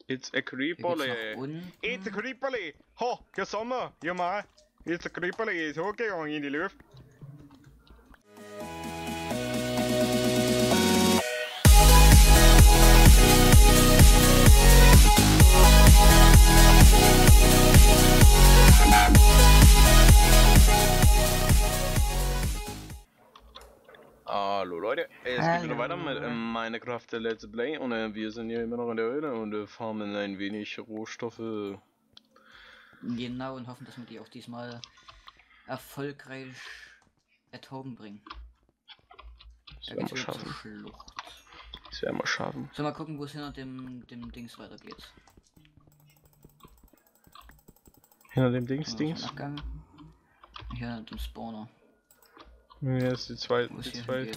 It's a creeperly. It's a creeperly. Ho, hier sind wir. Hier mal. It's a creeperly. Ist hochgegangen in die Luft. Hallo Leute, es geht wieder weiter mit Minecraft Let's Play und wir sind hier immer noch in der Höhle und farmen ein wenig Rohstoffe. Genau, und hoffen, dass wir die auch diesmal erfolgreich at home bringen. Das werden wir schaffen. Das werden wir schaffen. So, mal gucken, wo es hinter dem Dings weitergeht. Hinter dem Dings? Abgang. Hier, dem Spawner. Ja, ist die zweite. Okay,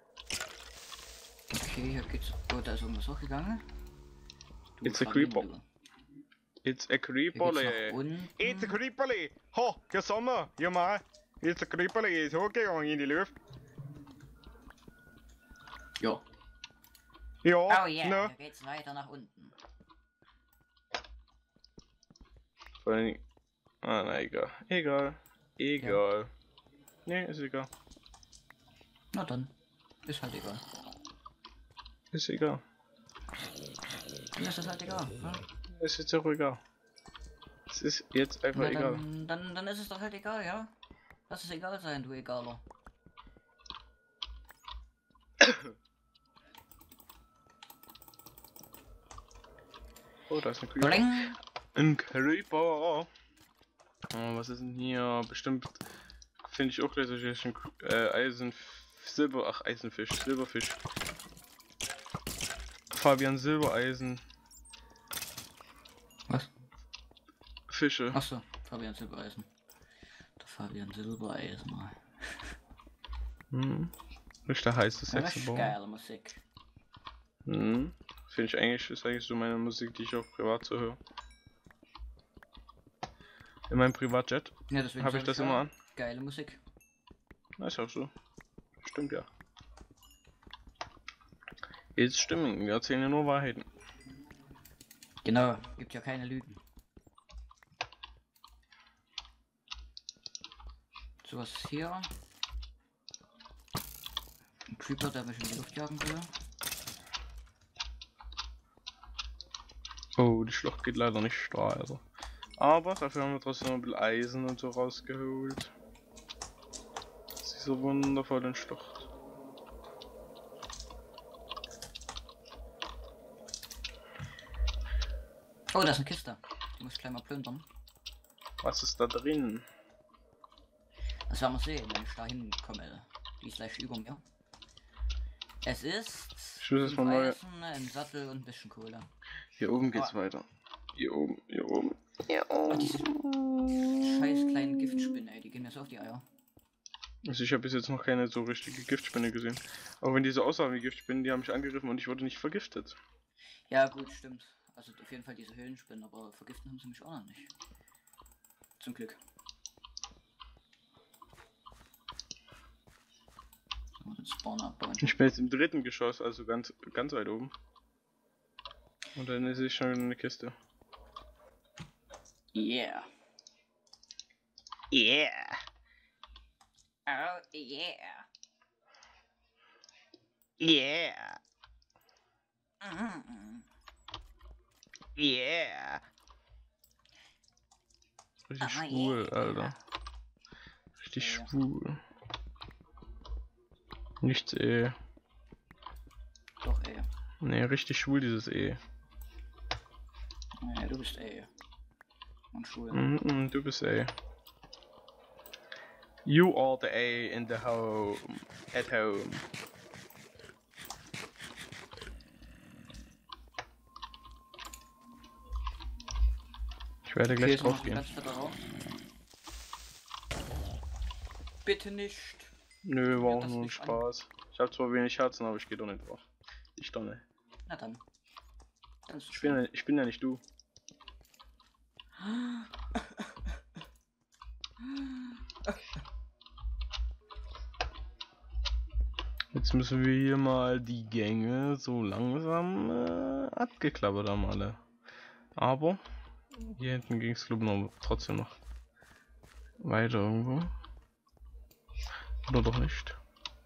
hier geht's. Oh, da ist irgendwas hochgegangen. It's a creeper. It's a creeperly. It's a creeperly. Ho, hier sind wir. Hier mal. It's a creeperly. Ist hochgegangen in die Luft. Ja. Ja. Oh yeah, ne? Da geht's weiter nach unten. Vor allem. Ah, na egal. Egal. Ja. Nee, ist egal. Na dann. Ist halt egal. Ist egal. Dann ist das halt egal. Ne? Ist jetzt auch egal. Es ist jetzt einfach egal. Dann ist es doch halt egal, ja? Lass es egal sein, du Egaler. Oh, da ist ein Creeper. Bling. Ein Creeper. Oh, was ist denn hier? Bestimmt finde ich auch gleich solche Eisenfisch, Silberfisch. Fabian Silbereisen. Was? Fische. Achso, Fabian Silbereisen. Der Fabian Silbereisen. Richtig heißes Sexy-Baum. Geile Musik. Finde ich eigentlich, ist eigentlich so meine Musik, die ich auch privat so höre. In meinem Privatjet ja, habe ich das immer an. Geile Musik. Na, ist auch so. Stimmt ja. Jetzt stimmen, wir erzählen ja nur Wahrheiten. Genau, gibt ja keine Lügen. So, was ist hier? Ein Creeper, der mich in die Luft jagen will. Oh, die Schlucht geht leider nicht steil, also. Aber dafür haben wir trotzdem noch ein bisschen Eisen und so rausgeholt. Das ist so wundervoll in Schlucht. Oh, da ist eine Kiste. Die muss ich gleich mal plündern. Was ist da drin? Das werden wir sehen, wenn ich da hinkomme. Die ist gleich über mir. Es ist Eisen, ein Sattel und ein bisschen Kohle. Hier oben geht's weiter. Hier oben. Oh, diese scheiß kleinen Giftspinnen, ey, die gehen mir so auf die Eier. Also ich habe bis jetzt noch keine so richtige Giftspinne gesehen. Aber wenn die so aussahen wie Giftspinnen, die haben mich angegriffen und ich wurde nicht vergiftet. Ja gut, stimmt. Also auf jeden Fall diese Höhlenspinnen, aber vergiften haben sie mich auch noch nicht. Zum Glück. So, den Spawner abbauen. Ich bin jetzt im 3. Geschoss, also ganz weit oben. Und dann ist ich schon eine Kiste. Yeah. Yeah. Oh yeah. Yeah. Mm. Yeah. Richtig schwul, yeah. Alter. Richtig schwul. Nichts Doch Ne, richtig schwul dieses Nee, du bist und schwul. Du bist You are the A in the home. At home. Ich werde gleich drauf gehen. Bitte nicht. Nö, war auch nur ein Spaß. Ich habe zwar wenig Herzen, aber ich gehe doch nicht drauf. Ich doch nicht. Na dann. Ich bin ja nicht du. Jetzt müssen wir hier mal die Gänge so langsam abgeklappert haben alle. Aber hier hinten ging es glaube ich noch trotzdem noch weiter irgendwo. Oder doch nicht?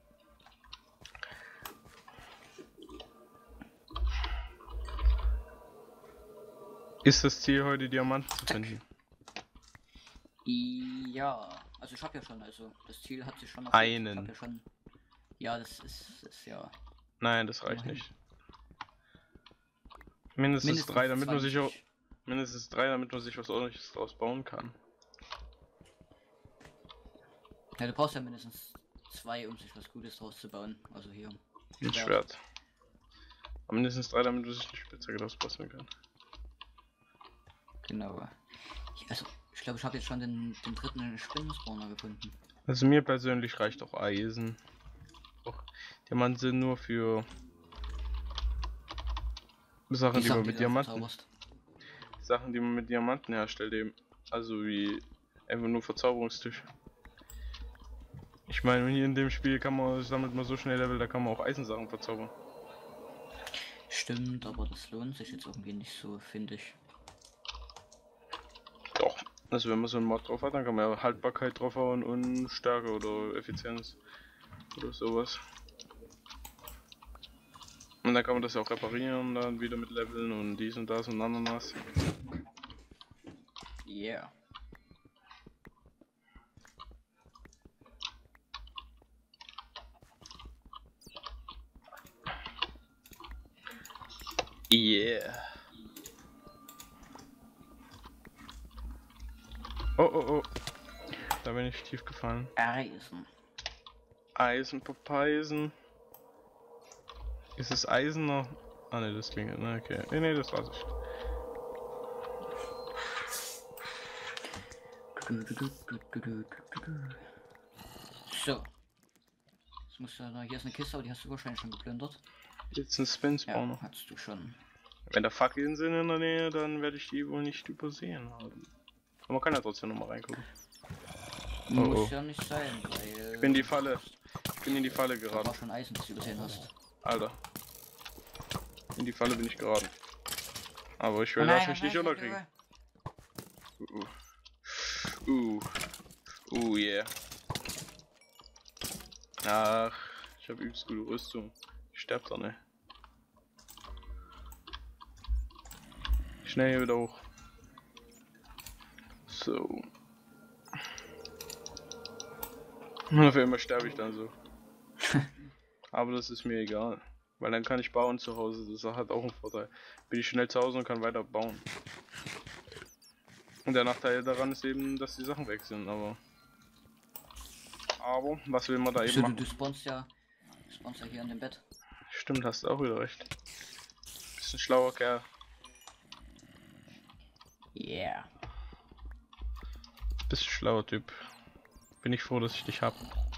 Ist das Ziel heute Diamanten zu finden? Ja, also ich habe ja schon, also das Ziel hat sich schon erfüllt. Ich hab ja schon. Ja, das ist ja. Nein, das reicht nicht. Mindestens 3, damit man sich auch mindestens 3, damit man sich was Ordentliches draus bauen kann. Ja, du brauchst ja mindestens 2, um sich was Gutes draus zu bauen. Also hier. Ein Schwert. Aber mindestens 3, damit du sich eine Spitzhacke draus basteln kann. Genau. Also ich glaube, ich habe jetzt schon den dritten Spinnenspawner gefunden. Also mir persönlich reicht auch Eisen. Auch Diamanten sind nur für Sachen, die man mit Diamanten. Sachen, die man mit Diamanten herstellt eben. Also wie einfach nur Verzauberungstisch. Ich meine, hier in dem Spiel sammelt man so schnell Level, da kann man auch Eisensachen verzaubern. Stimmt, aber das lohnt sich jetzt irgendwie nicht so, finde ich. Doch. Also wenn man so einen Mod drauf hat, dann kann man ja Haltbarkeit draufhauen und Stärke oder Effizienz oder sowas. Und dann kann man das ja auch reparieren, dann wieder mit Leveln und dies und das und Ananas. Yeah. Yeah. Oh oh oh. Da bin ich tief gefallen. Eisen. Eisen, Papeisen. Ist es Eisener? Ah ne, das klingt. Ne, okay. Ne, das war's. So. Jetzt muss ja, hier ist eine Kiste, aber die hast du wahrscheinlich schon geplündert. Jetzt ein Spin-Spawner. Ja, hast du schon. Wenn da Fackeln sind in der Nähe, dann werde ich die wohl nicht übersehen haben. Aber man kann ja trotzdem noch mal reingucken. Muss ja nicht sein, weil... Ich bin die Falle. Ich bin in die Falle geraten. Du schon Eisen, das du übersehen hast. Alter. In die Falle bin ich geraten. Aber ich will das mich nicht unterkriegen. Yeah. Ach, ich habe übelst gute Rüstung. Ich sterb doch nicht. Schnell hier wieder hoch. So. Und auf einmal sterbe ich dann so. Aber das ist mir egal. Weil dann kann ich bauen zu Hause. Das hat auch einen Vorteil. Bin ich schnell zu Hause und kann weiter bauen. Und der Nachteil daran ist eben, dass die Sachen weg sind, aber was will man da eben machen? Du spawnst ja hier an dem Bett. Stimmt, hast du auch wieder recht. Bist ein schlauer Kerl. Yeah. Bist ein schlauer Typ. Bin ich froh, dass ich dich hab.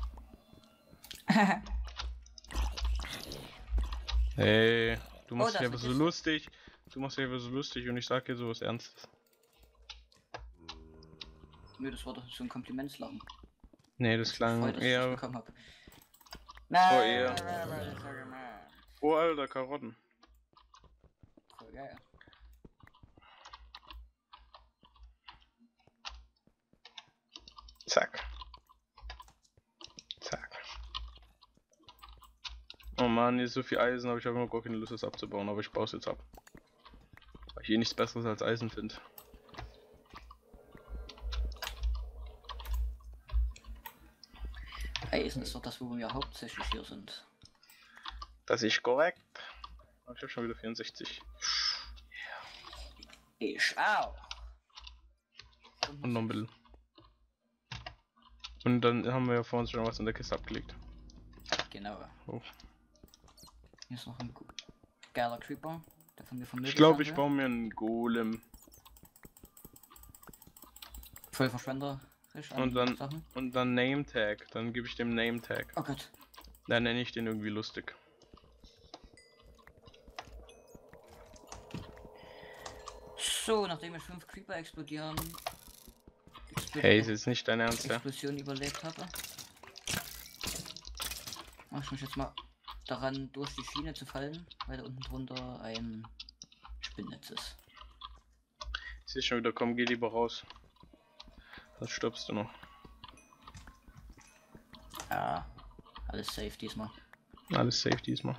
Hey, du machst dich einfach so lustig. Du machst dich einfach so lustig und ich sag dir sowas Ernstes. Nö, das war doch so ein Komplimentslachen. Nee, das klang eher... Nein. Oh, Alter, Karotten. Voll geil. Zack. Zack. Oh man, hier ist so viel Eisen, aber ich habe noch gar keine Lust, das abzubauen, aber ich baue es jetzt ab. Weil ich nichts Besseres als Eisen finde. Eisen ist doch das, wo wir hauptsächlich hier sind. Das ist korrekt. Aber ich habe schon wieder 64. Ich auch. Und noch ein bisschen. Und dann haben wir ja vor uns schon was in der Kiste abgelegt. Genau. Oh. Hier ist noch ein geiler Creeper. Der von mir von Ich glaube, ich baue mir einen Golem. Voll verschwenderisch. Und dann Name Tag. Dann gebe ich dem Name Tag. Oh Gott. Dann nenne ich den irgendwie lustig. So, nachdem wir 5 Creeper explodieren. Hey, ist jetzt nicht dein Ernst, ja? Explosion überlebt habe. Mach ich mich jetzt mal daran, durch die Schiene zu fallen, weil da unten drunter ein Spinnnetz ist. Ich sehe schon wieder, komm, geh lieber raus. Sonst stirbst du noch. Ja, alles safe diesmal. Alles safe diesmal.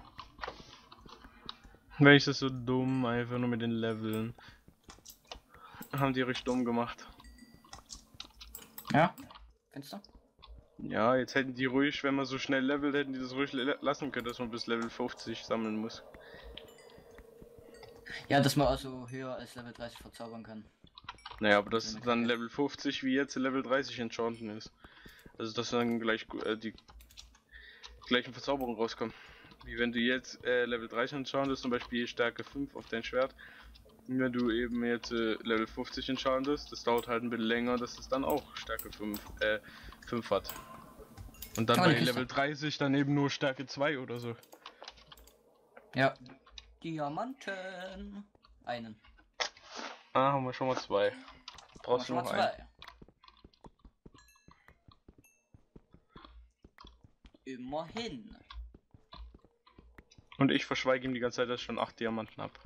Wenn ich das so dumm, einfach nur mit den Leveln. Haben die richtig dumm gemacht. Ja, findest du? Ja, jetzt hätten die ruhig, wenn man so schnell levelt, hätten die das ruhig lassen können, dass man bis Level 50 sammeln muss. Ja, dass man also höher als Level 30 verzaubern kann. Naja, aber dass dann Level 50 wie jetzt Level 30 enchanten ist. Also dass dann gleich die gleichen Verzauberungen rauskommen. Wie wenn du jetzt Level 30 enchantest, zum Beispiel Stärke 5 auf dein Schwert. Und wenn du eben jetzt Level 50 enchantest, das dauert halt ein bisschen länger, dass es dann auch Stärke 5 hat. Und dann bei Level 30 dann eben nur Stärke 2 oder so. Ja. Diamanten. Einen. Ah, haben wir schon mal 2. Brauchst du noch einen? Immerhin. Und ich verschweige ihm die ganze Zeit, dass ich schon 8 Diamanten habe.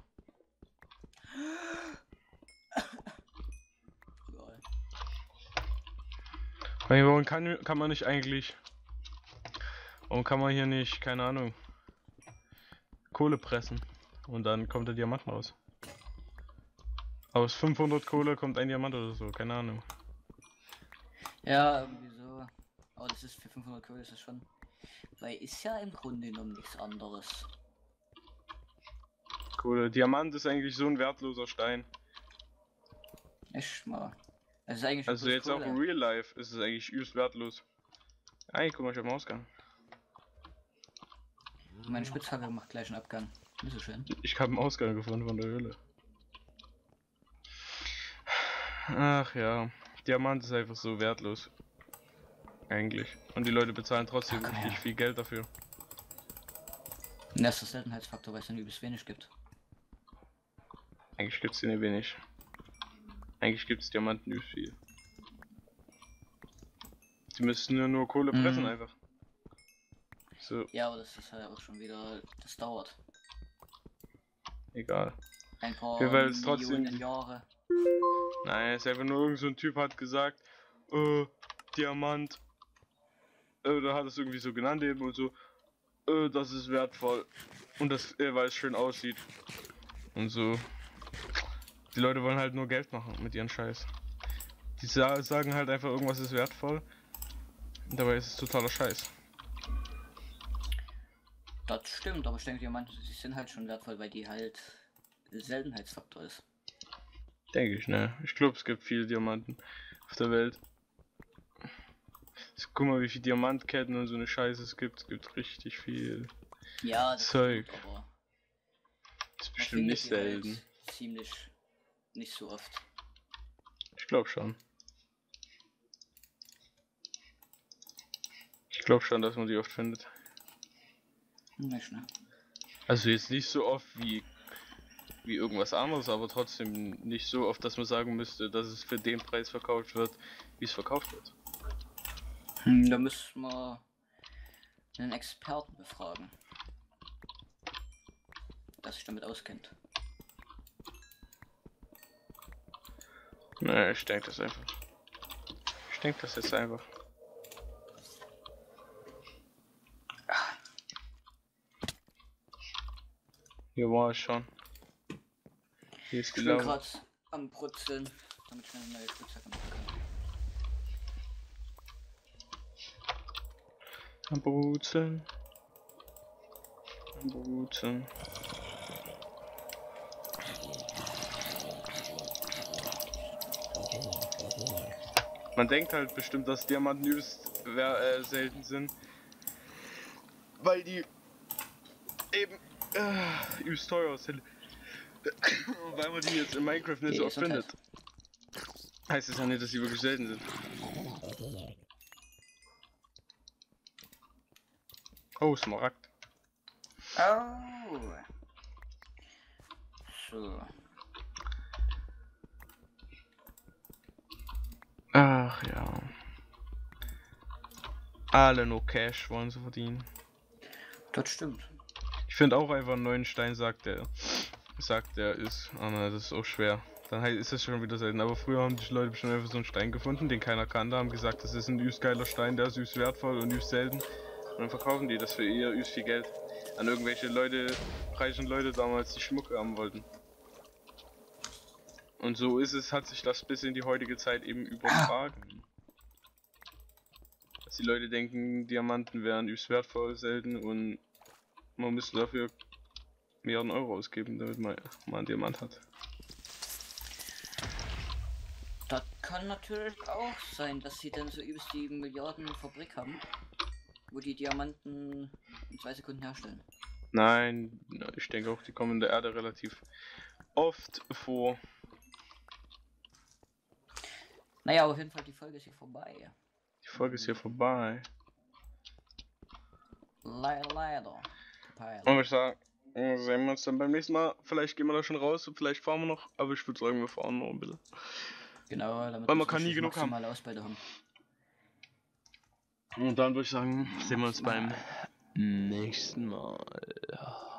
Warum kann man nicht eigentlich... Warum kann man hier nicht, keine Ahnung, Kohle pressen? Und dann kommt der Diamant raus. Aus 500 Kohle kommt ein Diamant oder so, keine Ahnung. Ja, irgendwie so. Aber das ist für 500 Kohle ist das schon. Weil ist ja im Grunde genommen nichts anderes. Kohle. Diamant ist eigentlich so ein wertloser Stein. Echt mal. Das ist eigentlich also jetzt Kohle. Auch in Real Life ist es eigentlich übelst wertlos. Ey, guck mal, ich hab einen Ausgang. Meine Spitzhacke macht gleich einen Abgang. Nicht so schön. Ich habe einen Ausgang gefunden von der Höhle. Ach ja, Diamant ist einfach so wertlos. Eigentlich. Und die Leute bezahlen trotzdem richtig viel Geld dafür. Und das ist der Seltenheitsfaktor, weil es dann übelst wenig gibt. Eigentlich gibt's den wenig. Eigentlich gibt's Diamanten übelst viel. Die müssen nur Kohle pressen einfach. So. Ja, aber das ist halt auch schon wieder, das dauert. Egal. Ein paar Millionen trotzdem Jahre. Nein, es ist einfach nur irgend so ein Typ hat gesagt, Diamant. Da hat es irgendwie so genannt eben und so, das ist wertvoll. Und das, weil es schön aussieht. Und so. Die Leute wollen halt nur Geld machen mit ihren Scheiß. Die sagen halt einfach, irgendwas ist wertvoll. Und dabei ist es totaler Scheiß. Das stimmt, aber ich denke, Diamanten sind halt schon wertvoll, weil die halt Seltenheitsfaktor ist. Denke ich, ne? Ich glaube, es gibt viele Diamanten auf der Welt. Also, guck mal, wie viele Diamantketten und so eine Scheiße es gibt. Es gibt richtig viel Zeug. Stimmt, aber das ist bestimmt nicht selten. Halt ziemlich nicht so oft. Ich glaube schon. Ich glaube schon, dass man die oft findet. Nicht, ne? Also jetzt nicht so oft wie irgendwas anderes, aber trotzdem nicht so oft, dass man sagen müsste, dass es für den Preis verkauft wird, wie es verkauft wird. Da müssen wir einen Experten befragen, der sich damit auskennt. Ne, ich denke das einfach. Ich denke das jetzt einfach. Hier war es schon. Hier ist ich bin gerade am Brutzeln, damit ich eine neue Spitzhacke machen kann. Am Brutzeln. Am Brutzeln. Man denkt halt bestimmt, dass Diamanten übelst selten sind. Weil die eben übelst teuer sind. Weil man die jetzt in Minecraft nicht so oft findet. Heißt es ja nicht, dass die wirklich selten sind. Oh, Smaragd. Oh. So. Ach ja. Alle nur Cash wollen sie verdienen. Das stimmt. Ich finde auch einfach einen neuen Stein, sagt er ist. Aber das ist auch schwer. dann ist das schon wieder selten. Aber früher haben die Leute bestimmt einfach so einen Stein gefunden, den keiner kannte, haben gesagt, das ist ein übelst geiler Stein, der ist übelst wertvoll und übelst selten. Und dann verkaufen die das für eher übelst viel Geld an irgendwelche Leute, reichen Leute damals, die Schmuck haben wollten. Und so hat sich das bis in die heutige Zeit eben übertragen. Dass die Leute denken, Diamanten wären übelst wertvoll, selten und man müsste dafür Milliarden Euro ausgeben, damit man einen Diamant hat. Das kann natürlich auch sein, dass sie dann so übelst die Milliarden Fabrik haben, wo die Diamanten in 2 Sekunden herstellen. Nein, ich denke auch, die kommen in der Erde relativ oft vor. Naja, auf jeden Fall, die Folge ist hier vorbei. Die Folge ist hier vorbei. Leider. Und ich sage, sehen wir uns dann beim nächsten Mal. Vielleicht gehen wir da schon raus und vielleicht fahren wir noch, aber ich würde sagen, wir fahren noch ein bisschen. Genau, damit weil man kann nie genug haben. haben. Und dann würde ich sagen, sehen wir uns beim nächsten Mal.